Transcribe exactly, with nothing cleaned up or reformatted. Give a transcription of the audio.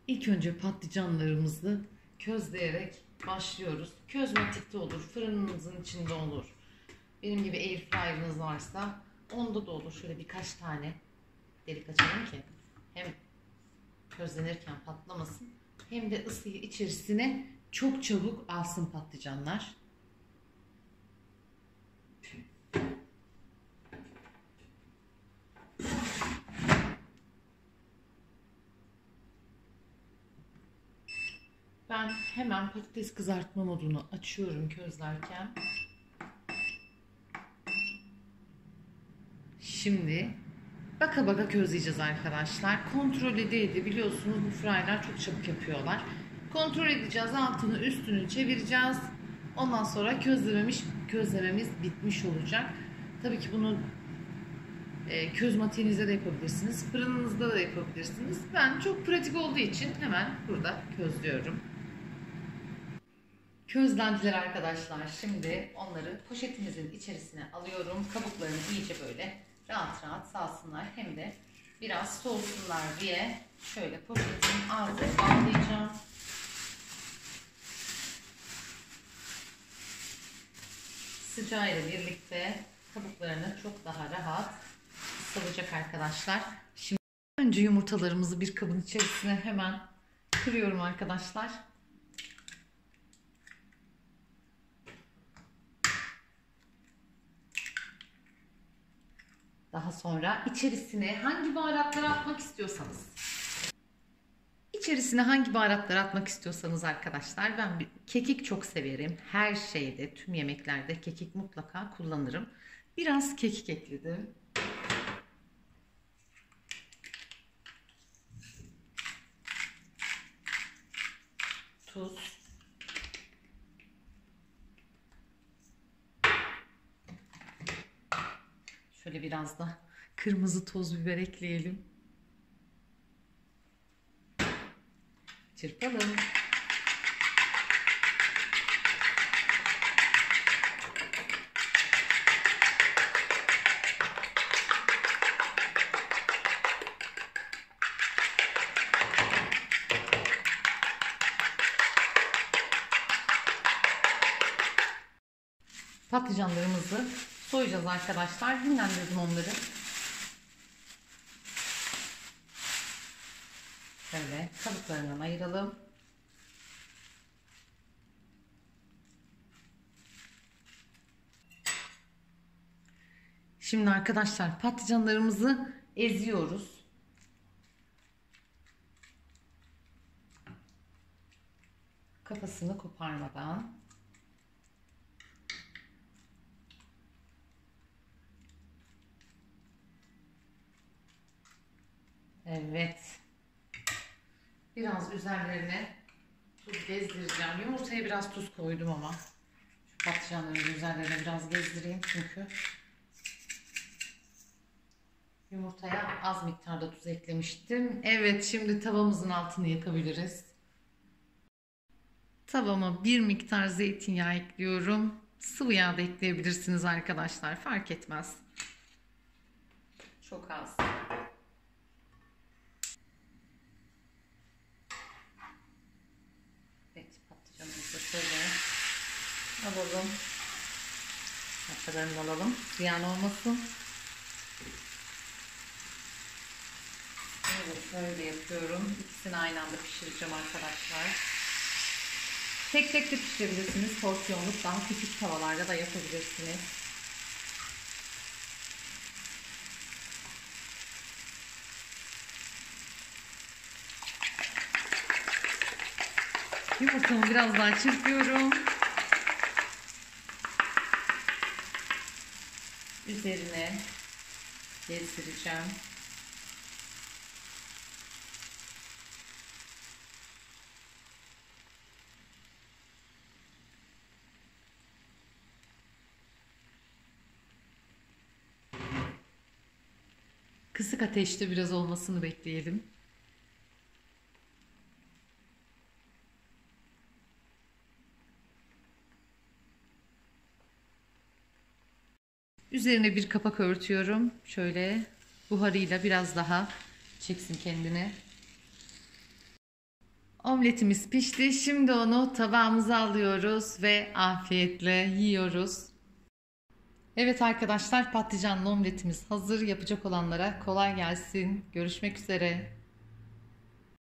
İlk önce patlıcanlarımızı közleyerek başlıyoruz. Közmetikte olur, fırınınızın içinde olur. Benim gibi airfryer'ınız varsa onda da olur. Şöyle birkaç tane delik açalım ki hem közlenirken patlamasın hem de ısıyı içerisine çok çabuk alsın patlıcanlar. Ben hemen patates kızartma modunu açıyorum közlerken. Şimdi baka baka közleyeceğiz arkadaşlar. Kontrol ede ede, biliyorsunuz bu fryer'lar çok çabuk yapıyorlar. Kontrol edeceğiz, altını üstünü çevireceğiz. Ondan sonra közlememiş, közlememiz bitmiş olacak. Tabii ki bunu e, köz matiğinizde de yapabilirsiniz. Fırınınızda da yapabilirsiniz. Ben çok pratik olduğu için hemen burada közlüyorum. Közlendiler arkadaşlar. Şimdi onları poşetimizin içerisine alıyorum. Kabuklarını iyice böyle rahat rahat salsınlar. Hem de biraz soğusunlar diye şöyle poşetin ağzına bağlayacağım. Sıcağıyla birlikte kabuklarını çok daha rahat salacak arkadaşlar. Şimdi önce yumurtalarımızı bir kabın içerisine hemen kırıyorum arkadaşlar. Daha sonra içerisine hangi baharatları atmak istiyorsanız. İçerisine hangi baharatları atmak istiyorsanız arkadaşlar, ben bir kekik çok severim. Her şeyde, tüm yemeklerde kekik mutlaka kullanırım. Biraz kekik ekledim. Tuz. Şöyle biraz da kırmızı toz biber ekleyelim. Çırpalım. Patlıcanlarımızı soyacağız arkadaşlar. Dinlendirdim onları. Şöyle kabuklarından ayıralım. Şimdi arkadaşlar patlıcanlarımızı eziyoruz. Kafasını koparmadan. Evet. Biraz üzerlerine tuz gezdireceğim. Yumurtaya biraz tuz koydum ama. Şu patlıcanların üzerlerine biraz gezdireyim çünkü. Yumurtaya az miktarda tuz eklemiştim. Evet, şimdi tavamızın altını yakabiliriz. Tavama bir miktar zeytinyağı ekliyorum. Sıvı yağ da ekleyebilirsiniz arkadaşlar. Fark etmez. Çok az. Evet, patlıcanımızı şöyle alalım. Arkalarını alalım. Ziyan olmasın. Evet, böyle yapıyorum. İkisini aynı anda pişireceğim arkadaşlar. Tek tek de pişirebilirsiniz. Porsiyonluk daha küçük tavalarda da yapabilirsiniz. Yumurtamı biraz daha çırpıyorum. Üzerine gezdireceğim. Kısık ateşte biraz olmasını bekleyelim. Üzerine bir kapak örtüyorum. Şöyle buharıyla biraz daha çeksin kendini. Omletimiz pişti. Şimdi onu tabağımıza alıyoruz ve afiyetle yiyoruz. Evet arkadaşlar, patlıcanlı omletimiz hazır. Yapacak olanlara kolay gelsin. Görüşmek üzere.